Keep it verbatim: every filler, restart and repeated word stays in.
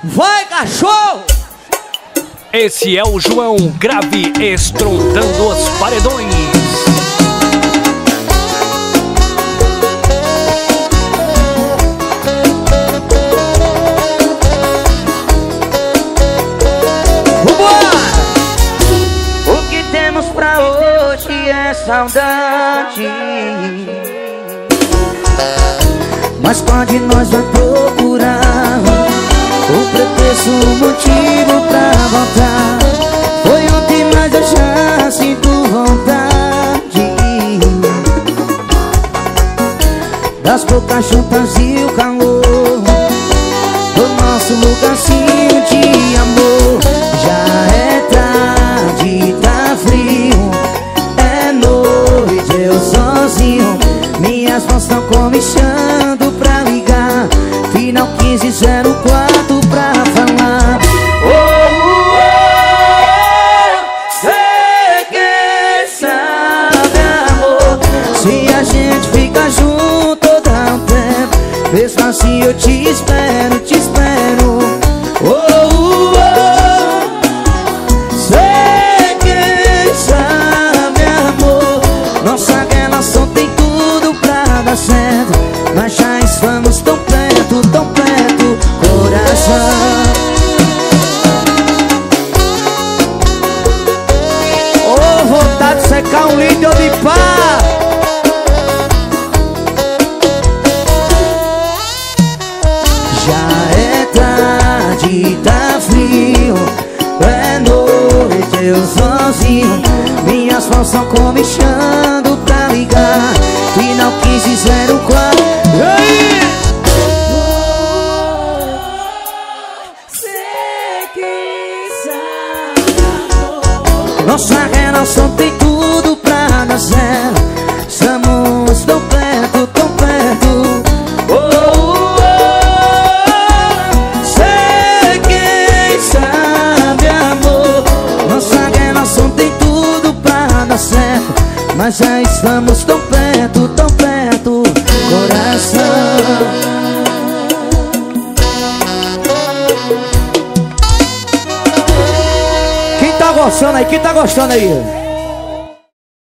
Vai, cachorro! Esse é o João Grave estrondando os paredões. O que temos pra hoje é saudade, mas pode nós vai procurar o pretexto, o motivo pra voltar. Foi ontem, mas eu já sinto vontade das bocas juntas e o calor do nosso lugarzinho de amor. Já é tarde, tá frio, é noite, eu sozinho. Minhas mãos estão comichando pra ligar. Final quinze zero quatro pra falar. Oh, oh, sei que sabe, amor, se a gente fica junto dá um tempo. Mesmo assim eu te espero, te espero. Oh, oh, sei que sabe, amor, nossa relação tem tudo pra dar certo, mas já estamos tão perto, tão perto, coração. Oh, vontade de secar um litro de pá. Já é tarde, tá frio, é noite, eu sozinho. Minhas mãos estão comichando pra ligar. Final quinze zero quatro. E aí? Nossa relação tem tudo pra dar certo. Estamos tão perto, tão perto. Oh, oh, oh. Sei quem sabe, amor, nossa relação tem tudo pra dar certo, mas já estamos tão perto, tão perto, coração. Quem tá gostando aí? Quem tá gostando aí?